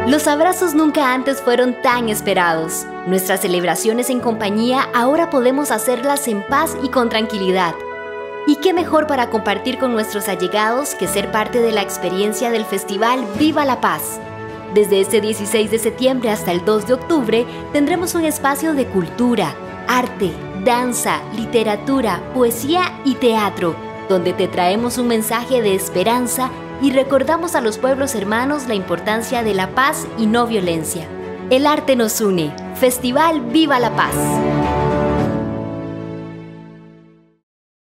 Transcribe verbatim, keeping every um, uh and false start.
Los abrazos nunca antes fueron tan esperados. Nuestras celebraciones en compañía ahora podemos hacerlas en paz y con tranquilidad. ¿Y qué mejor para compartir con nuestros allegados que ser parte de la experiencia del festival Viva la Paz? Desde este dieciséis de septiembre hasta el dos de octubre tendremos un espacio de cultura, arte, danza, literatura, poesía y teatro, donde te traemos un mensaje de esperanza y recordamos a los pueblos hermanos la importancia de la paz y no violencia. El arte nos une. Festival Viva la Paz.